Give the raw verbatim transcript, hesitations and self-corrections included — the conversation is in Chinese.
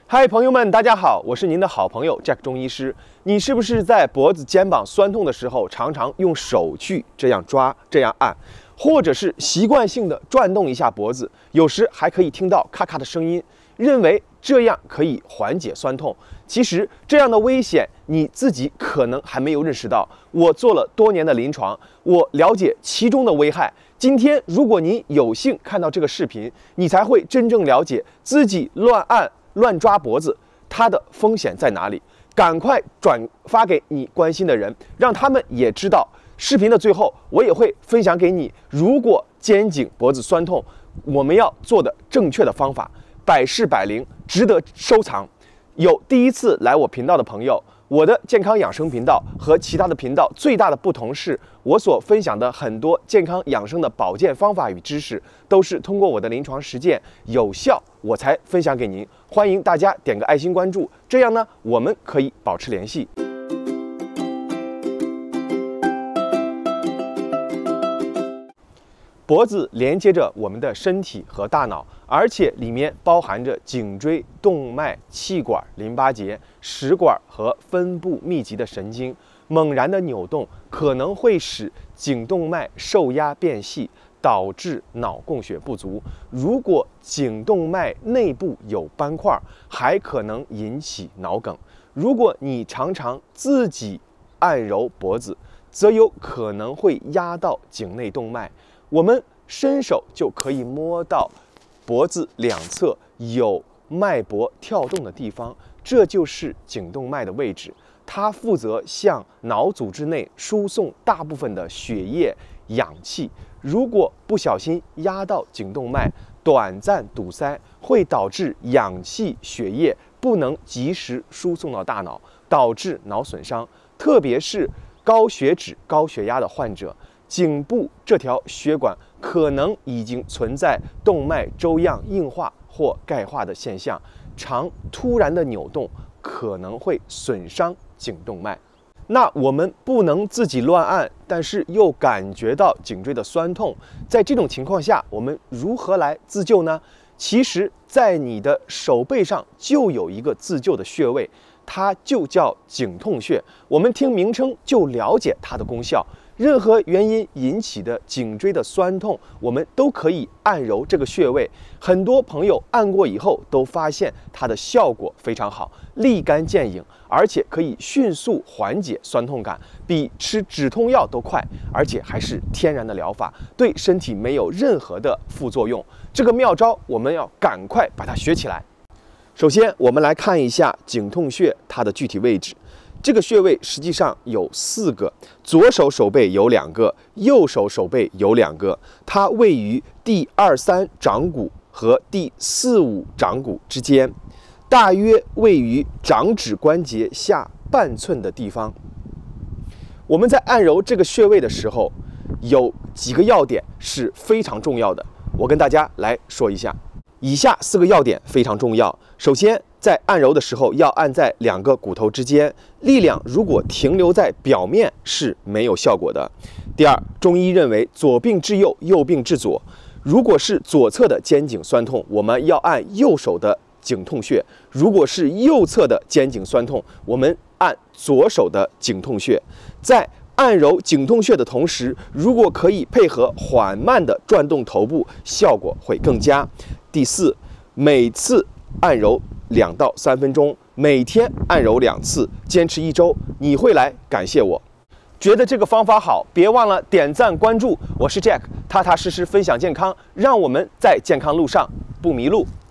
嗨，朋友们，大家好，我是您的好朋友 Jack 中医师。你是不是在脖子、肩膀酸痛的时候，常常用手去这样抓、这样按，或者是习惯性的转动一下脖子，有时还可以听到咔咔的声音，认为这样可以缓解酸痛？其实这样的危险你自己可能还没有认识到。我做了多年的临床，我了解其中的危害。今天如果您有幸看到这个视频，你才会真正了解自己乱按、乱抓脖子，它的风险在哪里？赶快转发给你关心的人，让他们也知道。视频的最后，我也会分享给你，如果肩颈脖子酸痛，我们要做的正确的方法，百试百灵，值得收藏。有第一次来我频道的朋友，我的健康养生频道和其他的频道最大的不同是，我所分享的很多健康养生的保健方法与知识，都是通过我的临床实践有效，我才分享给您。欢迎大家点个爱心关注，这样呢，我们可以保持联系。脖子连接着我们的身体和大脑，而且里面包含着颈椎、动脉、气管、淋巴结、食管和分布密集的神经。猛然的扭动可能会使颈动脉受压变细，导致脑供血不足。如果颈动脉内部有斑块，还可能引起脑梗。如果你常常自己按揉脖子，则有可能会压到颈内动脉。我们伸手就可以摸到脖子两侧有脉搏跳动的地方，这就是颈动脉的位置。它负责向脑组织内输送大部分的血液、氧气。如果不小心压到颈动脉，短暂堵塞会导致氧气、血液不能及时输送到大脑，导致脑损伤。特别是高血脂、高血压的患者，颈部这条血管可能已经存在动脉粥样硬化或钙化的现象，常突然的扭动可能会损伤颈动脉。那我们不能自己乱按，但是又感觉到颈椎的酸痛，在这种情况下，我们如何来自救呢？其实，在你的手背上就有一个自救的穴位，它就叫颈痛穴。我们听名称就了解它的功效。任何原因引起的颈椎的酸痛，我们都可以按揉这个穴位。很多朋友按过以后都发现它的效果非常好，立竿见影，而且可以迅速缓解酸痛感，比吃止痛药都快，而且还是天然的疗法，对身体没有任何的副作用。这个妙招我们要赶快把它学起来。首先，我们来看一下颈痛穴它的具体位置。这个穴位实际上有四个，左手手背有两个，右手手背有两个。它位于第二三掌骨和第四五掌骨之间，大约位于掌指关节下半寸的地方。我们在按揉这个穴位的时候，有几个要点是非常重要的，我跟大家来说一下。以下四个要点非常重要。首先，在按揉的时候要按在两个骨头之间，力量如果停留在表面是没有效果的。第二，中医认为左病治右，右病治左。如果是左侧的肩颈酸痛，我们要按右手的颈痛穴；如果是右侧的肩颈酸痛，我们按左手的颈痛穴。在按揉颈痛穴的同时，如果可以配合缓慢的转动头部，效果会更佳。第四，每次按揉两到三分钟，每天按揉两次，坚持一周，你会来感谢我。觉得这个方法好，别忘了点赞关注。我是 Jack， 踏踏实实分享健康，让我们在健康路上不迷路。